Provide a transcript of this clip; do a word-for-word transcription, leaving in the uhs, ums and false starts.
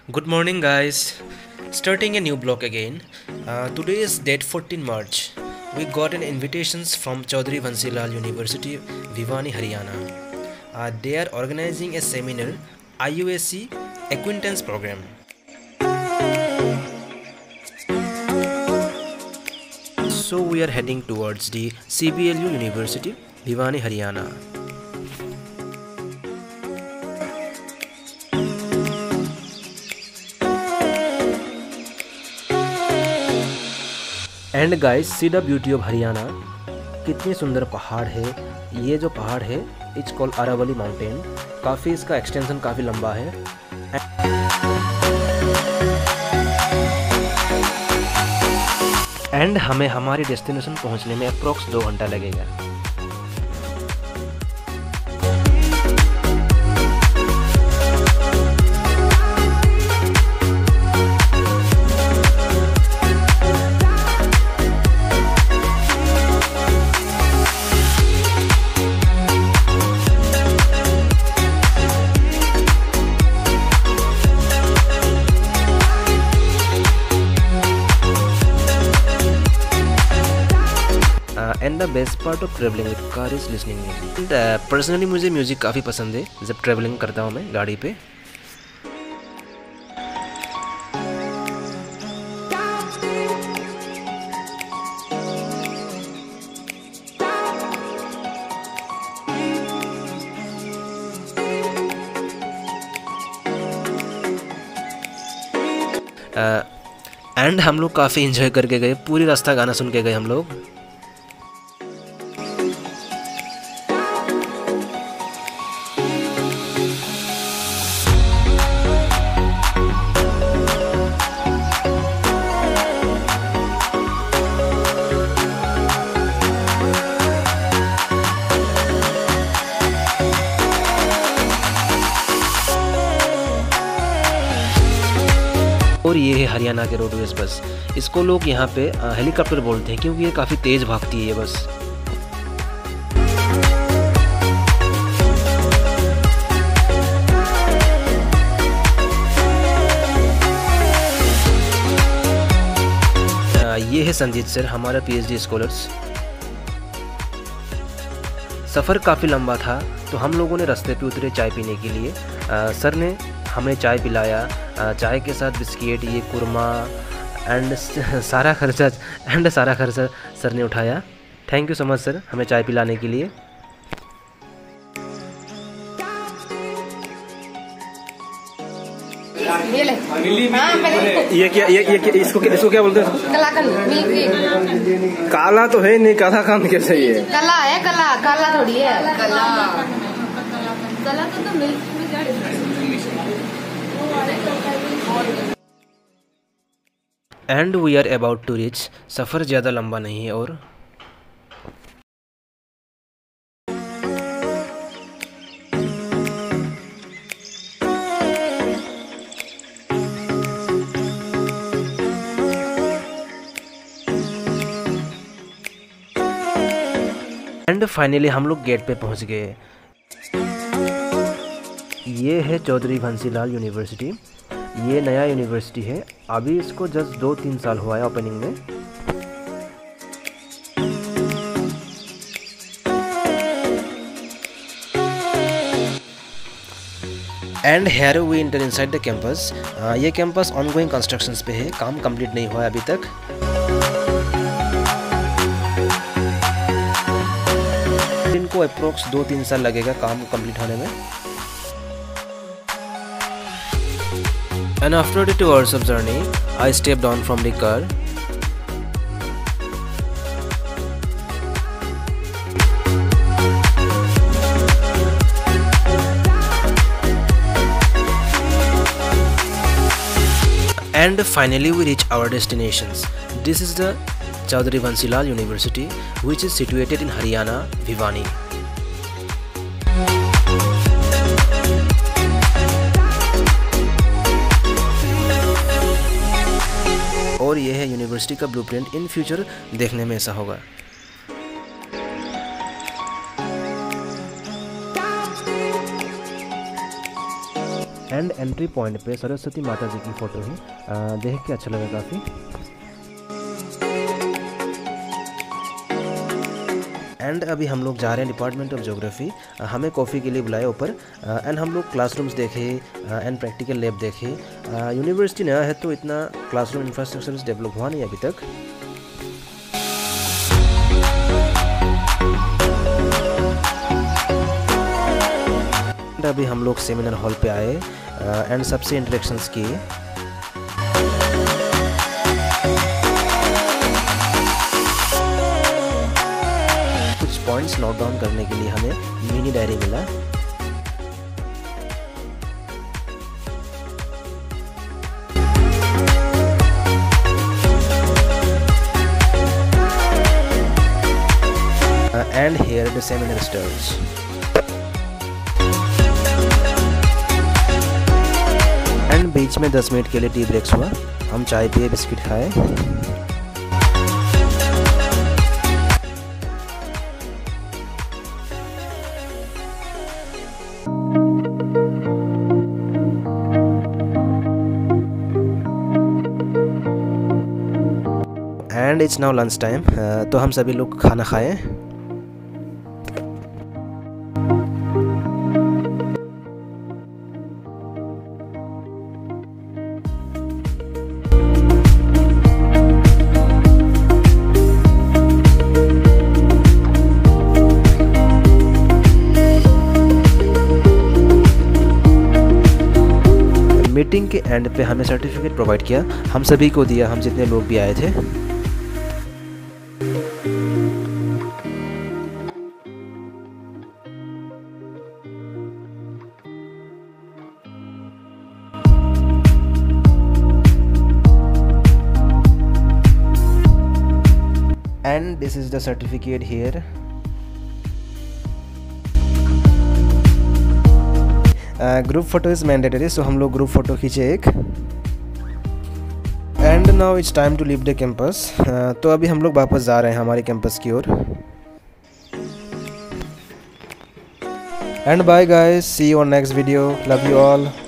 Good morning, guys. Starting a new blog again. Uh, today is date fourteen March. We got an invitations from Chaudhary Vansilal University, Bhiwani, Haryana. Uh, they are organizing a seminar, I U A C Acquaintance Program. So we are heading towards the C B L U University, Bhiwani, Haryana. And guys see the beauty of Haryana. कितनी सुंदर पहाड़ है। ये जो पहाड़ है it's called Aravalli mountain. काफ़ी इसका एक्सटेंशन काफ़ी लंबा है। एंड हमें हमारे डेस्टिनेशन पहुंचने में अप्रोक्स दो घंटा लगेगा। And the best part of travelling with car is listening music. And personally मुझे म्यूज़िक काफ़ी पसंद है जब ट्रेवलिंग करता हूँ मैं गाड़ी पे। एंड uh, हम लोग काफ़ी इंजॉय करके गए, पूरी रास्ता गाना सुन के गए हम लोग। और ये है हरियाणा के रोडवेज बस। इसको लोग यहाँ पे हेलीकॉप्टर बोलते हैं क्योंकि ये काफ़ी तेज़ भागती है ये बस। ये है संजीत सर, हमारा पीएचडी स्कॉलर्स। सफ़र काफ़ी लंबा था तो हम लोगों ने रास्ते पे उतरे चाय पीने के लिए। आ, सर ने हमें चाय पिलाया, चाय के साथ बिस्किट, ये कुरमा एंड सारा खर्चा एंड सारा खर्चा सर ने उठाया। Thank you so much sir हमें चाय पिलाने के लिए। ये ले। हाँ, ये क्या ये ये क्या, इसको इसको क्या बोलते हैं? कलाकंद। काला तो है नहीं, कलाकंद कैसे ही है? कला है, कला काला थोड़ी है। कला कला तो तो मिल्क में क्या difference? And we are about to reach. सफ़र ज़्यादा लंबा नहीं है और एंड फाइनली हम लोग गेट पे पहुंच गए। ये है चौधरी बंसीलाल यूनिवर्सिटी। ये नया यूनिवर्सिटी है, अभी इसको जस्ट दो तीन साल हुआ है ओपनिंग में। And here we enter inside the campus. ये कैंपस ऑनगोइंग कंस्ट्रक्शंस पे है, काम कंप्लीट नहीं हुआ है अभी तक। इनको अप्रोक्स दो तीन साल लगेगा काम कंप्लीट होने में। And after the two hours of journey, I stepped down from the car. And finally we reach our destinations. This is the Chaudhary Vansilal University, which is situated in Haryana, Bhiwani. और ये है university का blueprint. In future देखने में ऐसा होगा। And entry point पे सरस्वती माता जी की फ़ोटो है, आ, देख के अच्छा लगा काफ़ी। एंड अभी हम लोग जा रहे हैं डिपार्टमेंट ऑफ ज्योग्राफी। हमें कॉफ़ी के लिए बुलाया ऊपर एंड हम लोग क्लासरूम्स देखे एंड प्रैक्टिकल लैब देखे। यूनिवर्सिटी नया है तो इतना क्लासरूम इंफ्रास्ट्रक्चर डेवलप हुआ नहीं अभी तक। अभी हम लोग सेमिनार हॉल पे आए एंड सबसे इंटरेक्शंस किए। कुछ पॉइंट्स नोट डाउन करने के लिए हमें मिनी डायरी मिला। And here the seminar starts. And बीच में दस मिनट के लिए टी ब्रेक्स हुआ। हम चाय पिए, बिस्किट खाए। And it's now lunch time, तो हम सभी लोग खाना खाएं। मीटिंग के एंड पे हमें सर्टिफिकेट प्रोवाइड किया, हम सभी को दिया, हम जितने लोग भी आए थे। And this is the certificate here. Group photo is mandatory, so हम लोग ग्रुप फोटो खींचे एक। And now it's time to leave the campus. तो अभी हम लोग वापस जा रहे हैं हमारे कैंपस की ओर। And bye guys, see you on next video, love you all.